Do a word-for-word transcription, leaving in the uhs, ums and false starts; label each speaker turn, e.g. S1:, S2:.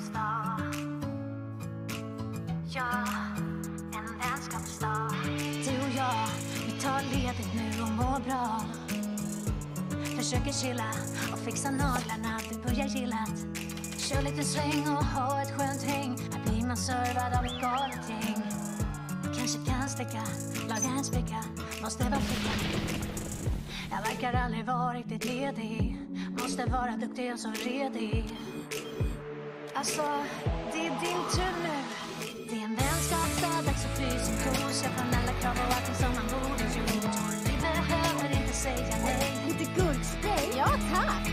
S1: vänskapsdag. Ja, en vänskapsdag. Du och jag, vi tar ledigt nu och mår bra. Försöker chilla och fixa naglarna, du börjar gilla att kör lite sväng och ha ett skönt häng. Här blir man servad av ett galet gäng. Kanske kan sticka, laga en spricka, måste vara flicka. Jag verkar aldrig vara riktigt ledig, måste vara duktig och så redig. Alltså, det är din tur nu. Det är en vänskapsdag, dags att frysa en kos. Jag får alla krav och allting som man borde gjort. Vi behöver inte säga nej.
S2: Lite guldspray? Ja, tack!